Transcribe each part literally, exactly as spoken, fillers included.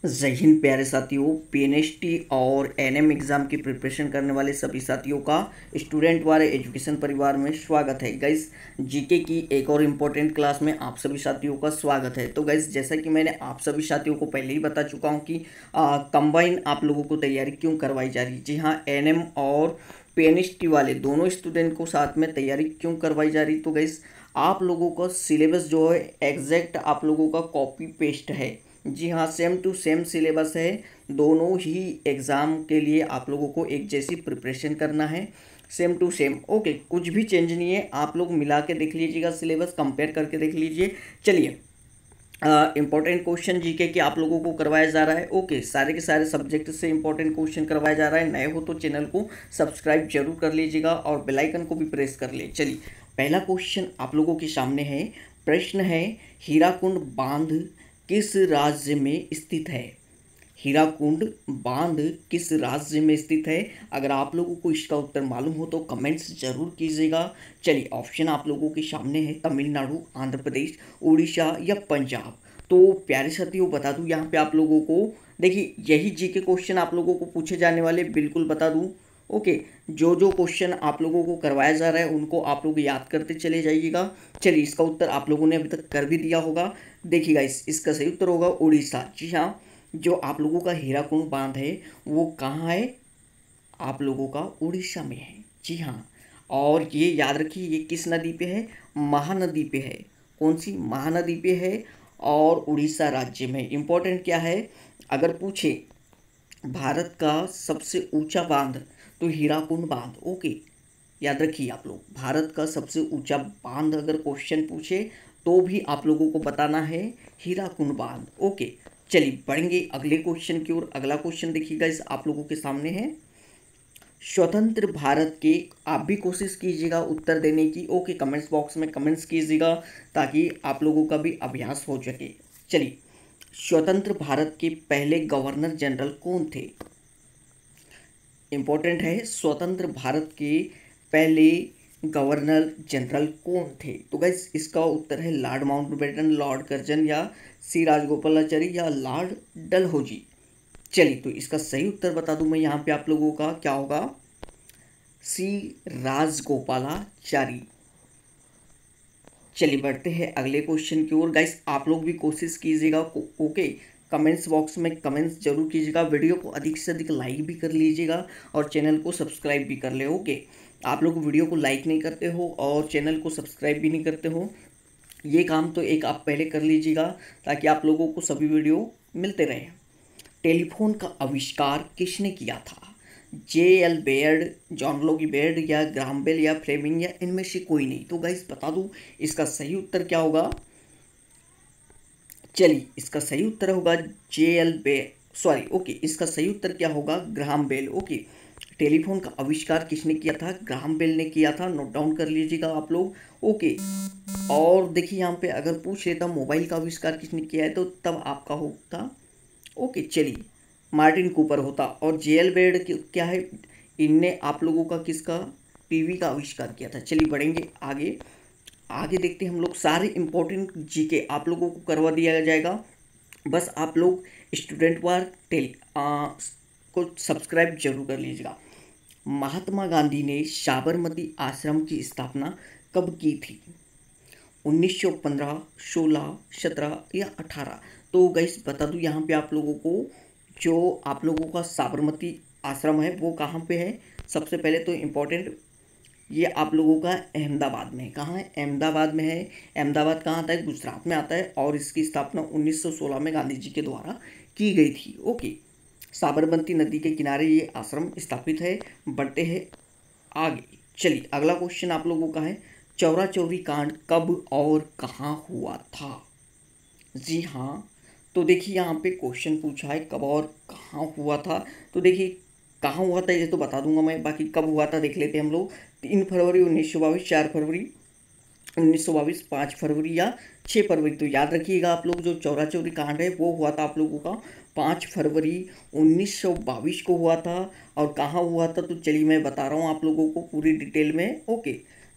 जय हिंद प्यारे साथियों। पीएनएसटी और एनएम एग्ज़ाम की प्रिपरेशन करने वाले सभी साथियों का स्टूडेंट वाले एजुकेशन परिवार में स्वागत है। गाइस, जीके की एक और इम्पोर्टेंट क्लास में आप सभी साथियों का स्वागत है। तो गाइस, जैसा कि मैंने आप सभी साथियों को पहले ही बता चुका हूं कि कंबाइन आप लोगों को तैयारी क्यों करवाई जा रही है। जी हाँ, एनएम और पीएनएसटी वाले दोनों स्टूडेंट को साथ में तैयारी क्यों करवाई जा रही। तो गाइस, आप लोगों का सिलेबस जो है एग्जैक्ट आप लोगों का कॉपी पेस्ट है। जी हाँ, सेम टू सेम सिलेबस है। दोनों ही एग्ज़ाम के लिए आप लोगों को एक जैसी प्रिपरेशन करना है, सेम टू सेम। ओके, कुछ भी चेंज नहीं है। आप लोग मिला के देख लीजिएगा, सिलेबस कंपेयर करके देख लीजिए। चलिए, इंपॉर्टेंट क्वेश्चन जीके के आप लोगों को करवाया जा रहा है। ओके, सारे के सारे सब्जेक्ट से इंपॉर्टेंट क्वेश्चन करवाया जा रहा है। नए हो तो चैनल को सब्सक्राइब जरूर कर लीजिएगा और बेल आइकन को भी प्रेस कर लिए। चलिए, पहला क्वेश्चन आप लोगों के सामने है। प्रश्न है, हीराकुंड बांध किस राज्य में स्थित है। हीराकुंड बांध किस राज्य में स्थित है। अगर आप लोगों को इसका उत्तर मालूम हो तो कमेंट्स जरूर कीजिएगा। चलिए, ऑप्शन आप लोगों के सामने है, तमिलनाडु, आंध्र प्रदेश, उड़ीसा या पंजाब। तो प्यारे साथियों, बता दूं यहाँ पे आप लोगों को, देखिए यही जी के क्वेश्चन आप लोगों को पूछे जाने वाले, बिल्कुल बता दूं। ओके, जो जो क्वेश्चन आप लोगों को करवाया जा रहा है उनको आप लोग याद करते चले जाइएगा। चलिए, इसका उत्तर आप लोगों ने अभी तक कर भी दिया होगा। देखिएगा, इस इसका सही उत्तर होगा उड़ीसा। जी हाँ, जो आप लोगों का हीराकुंड बांध है वो कहाँ है, आप लोगों का उड़ीसा में है। जी हाँ, और ये याद रखिए, ये किस नदी पे है, महानदी पे है। कौन सी, महानदी पे है और उड़ीसा राज्य में। इम्पोर्टेंट क्या है, अगर पूछे भारत का सबसे ऊंचा बांध तो हीराकुंड बांध। ओके, याद रखिए आप लोग, भारत का सबसे ऊंचा बांध अगर क्वेश्चन पूछे तो भी आप लोगों को बताना है हीराकुंड बांध। ओके, चलिए बढ़ेंगे अगले क्वेश्चन की ओर। अगला क्वेश्चन देखिएगा, इस आप लोगों के सामने है। स्वतंत्र भारत के, आप भी कोशिश कीजिएगा उत्तर देने की। ओके, कमेंट्स बॉक्स में कमेंट्स कीजिएगा ताकि आप लोगों का भी अभ्यास हो सके। चलिए, स्वतंत्र भारत के पहले गवर्नर जनरल कौन थे। इंपॉर्टेंट है, स्वतंत्र भारत के पहले गवर्नर जनरल कौन थे। तो गाइस, इसका उत्तर है लॉर्ड माउंटबेटन, लॉर्ड कर्जन या सी राजगोपालाचारी या लॉर्ड डलहौजी। चलिए, तो इसका सही उत्तर बता दूं मैं यहाँ पे आप लोगों का, क्या होगा, सी राजगोपालाचारी। चलिए बढ़ते हैं अगले क्वेश्चन की ओर। गाइस, आप लोग भी कोशिश कीजिएगा। ओके, कमेंट्स बॉक्स में कमेंट्स जरूर कीजिएगा। वीडियो को अधिक से अधिक लाइक भी कर लीजिएगा और चैनल को सब्सक्राइब भी कर ले। ओके, आप लोग वीडियो को लाइक नहीं करते हो और चैनल को सब्सक्राइब भी नहीं करते हो, ये काम तो एक आप पहले कर लीजिएगा ताकि आप लोगों को सभी वीडियो मिलते रहे। टेलीफोन का आविष्कार किसने किया था। J L Baird, John Logie Baird या ग्राहम बेल या फ्लेमिंग या इनमें से कोई नहीं। तो गाइस, बता दूं इसका सही उत्तर क्या होगा। चलिए, इसका सही उत्तर होगा जे एल बे सॉरी ओके इसका सही उत्तर क्या होगा, ग्राहम बेल। ओके, टेलीफोन का आविष्कार किसने किया था, ग्राहम बेल ने किया था। नोट डाउन कर लीजिएगा आप लोग। ओके, और देखिए यहाँ पे अगर पूछ लेता मोबाइल का आविष्कार किसने किया है तो तब आपका होता, ओके चलिए, मार्टिन कूपर होता। और जेएल बेड क्या है, इनने आप लोगों का किसका, टीवी का आविष्कार किया था। चलिए बढ़ेंगे आगे। आगे देखते हैं हम लोग, सारे इंपॉर्टेंट जीके आप लोगों को करवा दिया जाएगा। बस आप लोग स्टूडेंट वार टेल आ, को सब्सक्राइब जरूर कर लीजिएगा। महात्मा गांधी ने साबरमती आश्रम की स्थापना कब की थी। उन्नीस सौ पंद्रह, सोलह, सत्रह या अठारह। तो गाइस, बता दूं यहाँ पे आप लोगों को, जो आप लोगों का साबरमती आश्रम है वो कहाँ पे है। सबसे पहले तो इम्पोर्टेंट, ये आप लोगों का अहमदाबाद में है। कहाँ है, अहमदाबाद में है। अहमदाबाद कहाँ आता है, गुजरात में आता है। और इसकी स्थापना उन्नीस सौ सोलह में गांधी जी के द्वारा की गई थी। ओके, साबरमती नदी के किनारे ये आश्रम स्थापित है। बढ़ते हैं आगे। चलिए, अगला क्वेश्चन आप लोगों का है, चौरा चौरी कांड कब और कहाँ हुआ था। जी हाँ, तो देखिए यहाँ पे क्वेश्चन पूछा है कब और कहाँ हुआ था। तो देखिए, कहाँ हुआ था ये तो बता दूंगा मैं, बाकी कब हुआ था देख लेते हैं हम लोग। तीन फरवरी उन्नीस सौ बाईस, चार फरवरी उन्नीस सौ बाईस, पाँच फरवरी या छः फरवरी। तो याद रखिएगा आप लोग, जो चौरा चौरी कांड है वो हुआ था आप लोगों का पाँच फरवरी उन्नीस सौ बाईस को हुआ था। और कहाँ हुआ था तो चलिए मैं बता रहा हूँ आप लोगों को पूरी डिटेल में। ओके,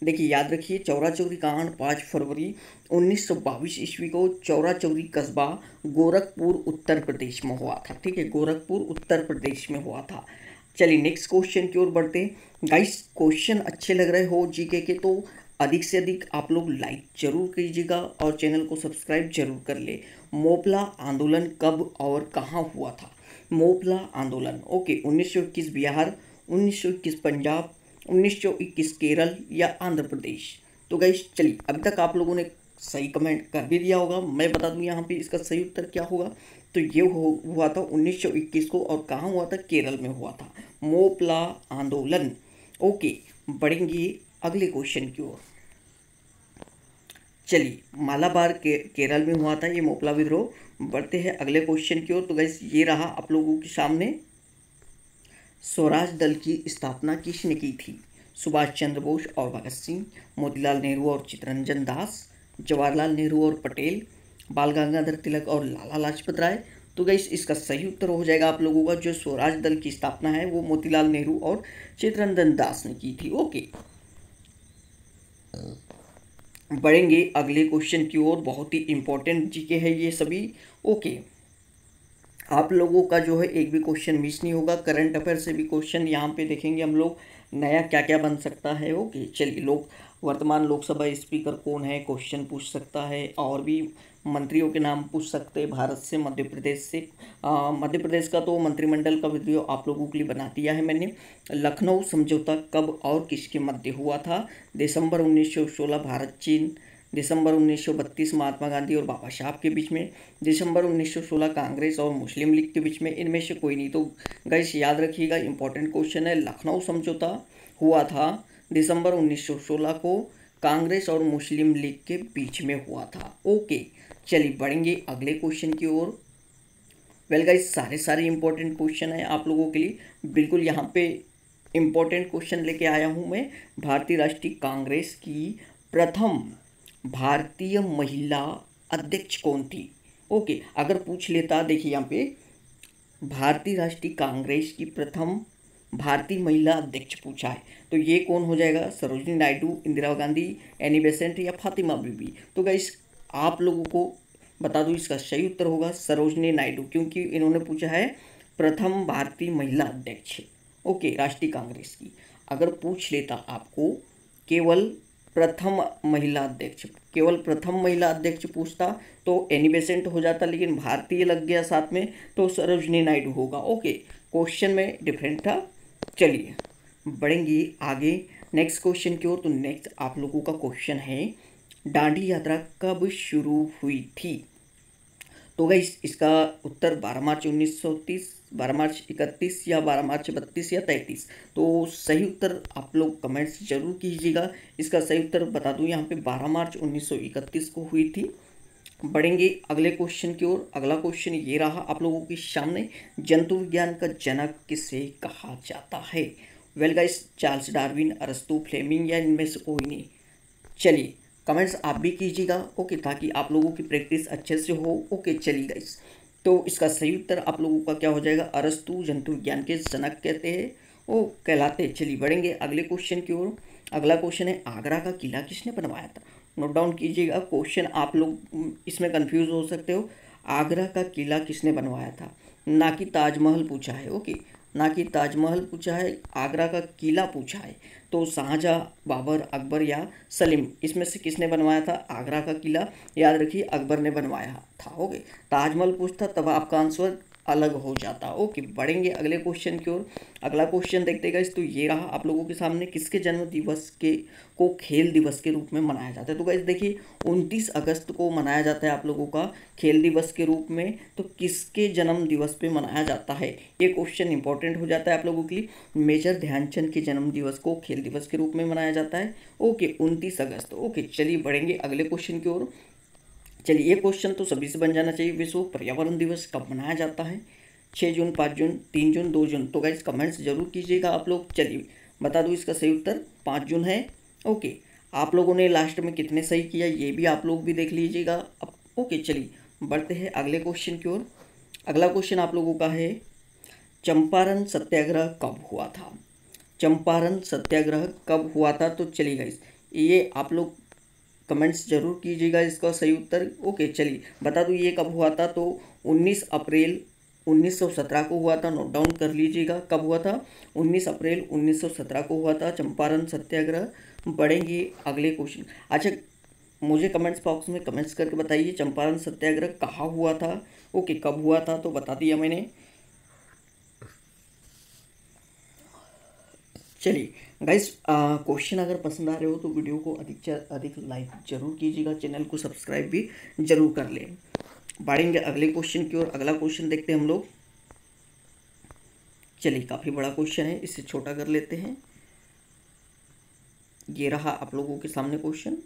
देखिए याद रखिए, चौरा चौरी कांड पाँच फरवरी उन्नीस सौ बाईस ईस्वी को चौरा चौरी कस्बा गोरखपुर उत्तर प्रदेश में हुआ था। ठीक है, गोरखपुर उत्तर प्रदेश में हुआ था। चलिए नेक्स्ट क्वेश्चन की ओर बढ़ते हैं। गाइस क्वेश्चन अच्छे लग रहे हो जीके के तो अधिक से अधिक आप लोग लाइक जरूर कीजिएगा और चैनल को सब्सक्राइब जरूर कर ले। मोपला आंदोलन कब और कहाँ हुआ था? मोपला आंदोलन ओके उन्नीस सौ इक्कीस बिहार, उन्नीस सौ इक्कीस पंजाब, उन्नीस सौ इक्कीस केरल या आंध्र प्रदेश। तो गाइस चलिए अभी तक आप लोगों ने सही कमेंट कर भी दिया होगा, मैं बता दूं यहाँ पे इसका सही उत्तर क्या होगा। तो ये हो, हुआ था उन्नीस सौ इक्कीस को और कहाँ हुआ था? केरल में हुआ था मोपला आंदोलन। ओके बढ़ेंगे अगले क्वेश्चन की ओर। चलिए मालाबार के केरल में हुआ था ये मोपला विद्रोह। बढ़ते हैं अगले क्वेश्चन की ओर। तो गाइस ये रहा आप लोगों के सामने, स्वराज दल की स्थापना किसने की थी? सुभाष चंद्र बोस और भगत सिंह, मोतीलाल नेहरू और चित्तरंजन दास, जवाहरलाल नेहरू और पटेल, बाल गंगाधर तिलक और लाला लाजपत राय। तो गाइस इसका सही उत्तर हो जाएगा आप लोगों का, जो स्वराज दल की स्थापना है वो मोतीलाल नेहरू और चित्तरंजन दास ने की थी। ओके बढ़ेंगे अगले क्वेश्चन की ओर। बहुत ही इंपॉर्टेंट जीके है ये सभी। ओके आप लोगों का जो है एक भी क्वेश्चन मिस नहीं होगा। करंट अफेयर से भी क्वेश्चन यहाँ पे देखेंगे हम लोग, नया क्या क्या बन सकता है। ओके चलिए, लोग वर्तमान लोकसभा स्पीकर कौन है क्वेश्चन पूछ सकता है, और भी मंत्रियों के नाम पूछ सकते हैं भारत से, मध्य प्रदेश से। आ, मध्य प्रदेश का तो मंत्रिमंडल का वीडियो आप लोगों के लिए बना दिया है मैंने। लखनऊ समझौता कब और किसके मध्य हुआ था? दिसंबर उन्नीस सौ सोलह भारत चीन, दिसंबर उन्नीस सौ बत्तीस महात्मा गांधी और बाबा साहब के बीच में, दिसंबर उन्नीस सौ सोलह कांग्रेस और मुस्लिम लीग के बीच में। इनमें से कोई नहीं। तो गाइस याद रखिएगा, इंपॉर्टेंट क्वेश्चन है। लखनऊ समझौता हुआ था दिसंबर उन्नीस सौ सोलह को, कांग्रेस और मुस्लिम लीग के बीच में हुआ था। ओके चलिए बढ़ेंगे अगले क्वेश्चन की ओर। वेल गाइस सारे सारे इंपॉर्टेंट क्वेश्चन है आप लोगों के लिए, बिल्कुल यहाँ पे इंपॉर्टेंट क्वेश्चन लेके आया हूँ मैं। भारतीय राष्ट्रीय कांग्रेस की प्रथम भारतीय महिला अध्यक्ष कौन थी? ओके अगर पूछ लेता, देखिए यहाँ पे भारतीय राष्ट्रीय कांग्रेस की प्रथम भारतीय महिला अध्यक्ष पूछा है, तो ये कौन हो जाएगा? सरोजिनी नायडू, इंदिरा गांधी, एनी बेसेंट या फातिमा बीबी। तो गाइस आप लोगों को बता दूं इसका सही उत्तर होगा सरोजिनी नायडू, क्योंकि इन्होंने पूछा है प्रथम भारतीय महिला अध्यक्ष ओके राष्ट्रीय कांग्रेस की। अगर पूछ लेता आपको केवल प्रथम महिला अध्यक्ष, केवल प्रथम महिला अध्यक्ष पूछता तो एनी बेसेंट हो जाता, लेकिन भारतीय लग गया साथ में तो सरोजिनी नायडू होगा। ओके क्वेश्चन में डिफरेंट था। चलिए बढ़ेंगे आगे नेक्स्ट क्वेश्चन की ओर। तो नेक्स्ट आप लोगों का क्वेश्चन है, दांडी यात्रा कब शुरू हुई थी? तो गाइस इसका उत्तर बारह मार्च उन्नीस सौ तीस, बारह मार्च इकतीस या बारह मार्च बत्तीस या तैंतीस। तो सही उत्तर आप लोग कमेंट्स जरूर कीजिएगा। इसका सही उत्तर बता दूं यहाँ पे बारह मार्च उन्नीस सौ इकतीस को हुई थी। बढ़ेंगे अगले क्वेश्चन की ओर। अगला क्वेश्चन ये रहा आप लोगों के सामने, जंतु विज्ञान का जनक किसे कहा जाता है? वेल गाइस चार्ल्स डार्विन, अरस्तु, फ्लेमिंग या इनमें से कोई नहीं। चलिए कमेंट्स आप भी कीजिएगा ओके, ताकि आप लोगों की प्रैक्टिस अच्छे से हो। ओके चलिए गाइस, तो इसका सही उत्तर आप लोगों का क्या हो जाएगा? अरस्तु जंतु विज्ञान के जनक कहते हैं, वो कहलाते हैं। चलिए बढ़ेंगे अगले क्वेश्चन की ओर। अगला क्वेश्चन है, आगरा का किला किसने बनवाया था? नोट डाउन कीजिएगा, क्वेश्चन आप लोग इसमें कंफ्यूज हो सकते हो। आगरा का किला किसने बनवाया था, ना कि ताजमहल पूछा है। ओके ना कि ताजमहल पूछा है, आगरा का किला पूछा है। तो शाहजहाँ, बाबर, अकबर या सलीम, इसमें से किसने बनवाया था आगरा का किला? याद रखिए अकबर ने बनवाया था। ओके ताजमहल पूछता तब आपका आंसर अलग हो जाता। ओके बढ़ेंगे अगले क्वेश्चन की ओर। अगला क्वेश्चन देखते गाइस, तो ये रहा आप लोगों के सामने, किसके जन्म दिवस के को खेल दिवस के रूप में मनाया जाता है? तो गाइस देखिए उनतीस अगस्त को मनाया जाता है आप लोगों का खेल दिवस के रूप में। तो किसके जन्म दिवस पे मनाया जाता है? ये क्वेश्चन इंपॉर्टेंट हो जाता है आप लोगों के लिए। मेजर ध्यानचंद के जन्म दिवस को खेल दिवस के रूप में मनाया जाता है। ओके उनतीस अगस्त। ओके चलिए बढ़ेंगे अगले क्वेश्चन की ओर। चलिए ये क्वेश्चन तो सभी से बन जाना चाहिए, विश्व पर्यावरण दिवस कब मनाया जाता है? छः जून, पाँच जून, तीन जून, दो जून। तो गाइस कमेंट्स जरूर कीजिएगा आप लोग। चलिए बता दूँ इसका सही उत्तर पाँच जून है। ओके आप लोगों ने लास्ट में कितने सही किया ये भी आप लोग भी देख लीजिएगा अब। ओके चलिए बढ़ते हैं अगले क्वेश्चन की ओर। अगला क्वेश्चन आप लोगों का है, चंपारण सत्याग्रह कब हुआ था? चंपारण सत्याग्रह कब हुआ था? तो चलिए गाइस ये आप लोग कमेंट्स जरूर कीजिएगा इसका सही उत्तर। ओके चलिए बता दूँ ये कब हुआ था, तो उन्नीस अप्रैल उन्नीस सौ सत्रह को हुआ था। नोट डाउन कर लीजिएगा कब हुआ था, उन्नीस अप्रैल उन्नीस सौ सत्रह को हुआ था चंपारण सत्याग्रह। बढ़ेंगे अगले क्वेश्चन। अच्छा मुझे कमेंट्स बॉक्स में कमेंट्स करके बताइए चंपारण सत्याग्रह कहाँ हुआ था। ओके कब हुआ था तो बता दिया मैंने। चलिए गाइस क्वेश्चन अगर पसंद आ रहे हो तो वीडियो को अधिक से अधिक लाइक जरूर कीजिएगा, चैनल को सब्सक्राइब भी जरूर कर लें। बढ़ेंगे अगले क्वेश्चन की ओर। अगला क्वेश्चन देखते हैं हम लोग। चलिए काफ़ी बड़ा क्वेश्चन है, इससे छोटा कर लेते हैं। ये रहा आप लोगों के सामने क्वेश्चन।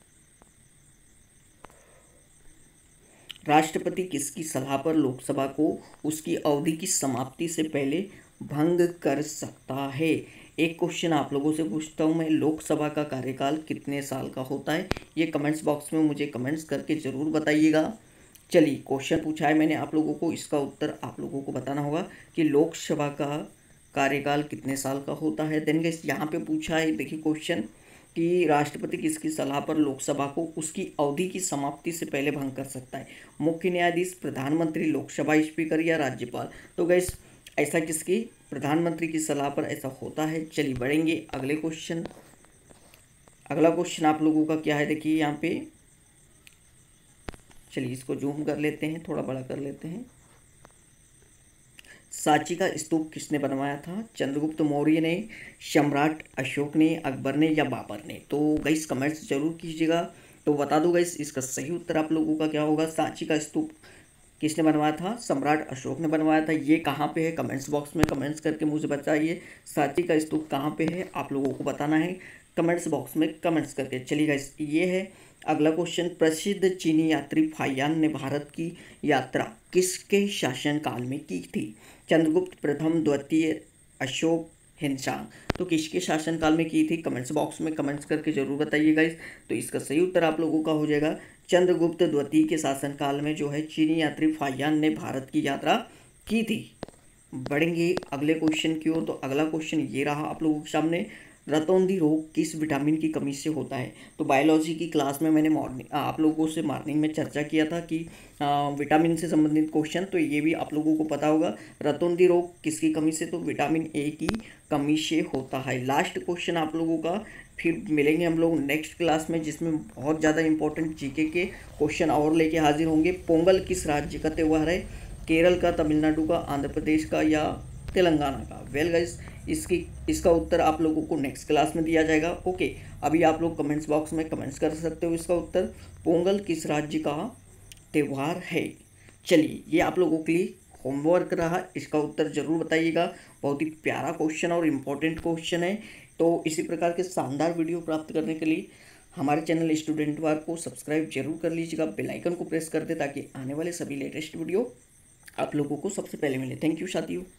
राष्ट्रपति किसकी सलाह पर लोकसभा को उसकी अवधि की समाप्ति से पहले भंग कर सकता है। एक क्वेश्चन आप लोगों से पूछता हूँ मैं, लोकसभा का कार्यकाल कितने साल का होता है। ये कमेंट्स बॉक्स में मुझे कमेंट्स करके ज़रूर बताइएगा। चलिए क्वेश्चन पूछा है मैंने आप लोगों को, इसका उत्तर आप लोगों को बताना होगा कि लोकसभा का कार्यकाल कितने साल का होता है। देन गाइस यहाँ पे पूछा है देखिए क्वेश्चन कि राष्ट्रपति किसकी सलाह पर लोकसभा को उसकी अवधि की समाप्ति से पहले भंग कर सकता है। मुख्य न्यायाधीश, प्रधानमंत्री, लोकसभा स्पीकर या राज्यपाल। तो गाइस ऐसा किसकी, प्रधानमंत्री की सलाह पर ऐसा होता है। चलिए बढ़ेंगे अगले क्वेश्चन। अगला क्वेश्चन आप लोगों का क्या है देखिए यहाँ पे। चलिए इसको जूम कर लेते हैं, थोड़ा बड़ा कर लेते हैं। सांची का स्तूप किसने बनवाया था, चंद्रगुप्त मौर्य ने, सम्राट अशोक ने, अकबर ने या बाबर ने। तो गाइस कमेंट्स जरूर कीजिएगा। तो बता दो गाइस इसका सही उत्तर आप लोगों का क्या होगा। सांची का स्तूप किसने बनवाया था, सम्राट अशोक ने बनवाया था। ये कहाँ पे है कमेंट्स बॉक्स में कमेंट्स करके मुझे बताइए सांची का स्तूप कहाँ पे है, आप लोगों को बताना है कमेंट्स बॉक्स में कमेंट्स करके। चलिए गाइस ये है अगला क्वेश्चन। प्रसिद्ध चीनी यात्री फाहियान ने भारत की यात्रा किसके शासनकाल में की थी, चंद्रगुप्त प्रथम, द्वितीय, अशोक, हिंसांग। तो किसके शासनकाल में की थी, कमेंट्स बॉक्स में कमेंट्स करके जरूर बताइएगा। इस तो इसका सही उत्तर आप लोगों का हो जाएगा चंद्रगुप्त द्वितीय के शासनकाल में जो है चीनी यात्री फाहियान ने भारत की यात्रा की थी। बढ़ेंगे अगले क्वेश्चन की ओर। तो अगला क्वेश्चन ये रहा आप लोगों के सामने। रतौंधी रोग किस विटामिन की कमी से होता है। तो बायोलॉजी की क्लास में मैंने मॉर्निंग आप लोगों से मॉर्निंग में चर्चा किया था कि आ, विटामिन से संबंधित क्वेश्चन, तो ये भी आप लोगों को पता होगा। रतौंधी रोग किसकी कमी से, तो विटामिन ए की कमी से होता है। लास्ट क्वेश्चन आप लोगों का, फिर मिलेंगे हम लोग नेक्स्ट क्लास में जिसमें बहुत ज़्यादा इंपॉर्टेंट जीके के क्वेश्चन और लेके हाजिर होंगे। पोंगल किस राज्य का त्यौहार है, केरल का, तमिलनाडु का, आंध्र प्रदेश का या तेलंगाना का। वेल गाइस इसकी इसका उत्तर आप लोगों को नेक्स्ट क्लास में दिया जाएगा। ओके अभी आप लोग कमेंट्स बॉक्स में कमेंट्स कर सकते हो इसका उत्तर, पोंगल किस राज्य का त्यौहार है। चलिए ये आप लोगों के लिए होमवर्क रहा, इसका उत्तर जरूर बताइएगा। बहुत ही प्यारा क्वेश्चन और इम्पोर्टेंट क्वेश्चन है। तो इसी प्रकार के शानदार वीडियो प्राप्त करने के लिए हमारे चैनल स्टूडेंट वार को सब्सक्राइब जरूर कर लीजिएगा, बेल आइकन को प्रेस कर दे ताकि आने वाले सभी लेटेस्ट वीडियो आप लोगों को सबसे पहले मिले। थैंक यू साथियों।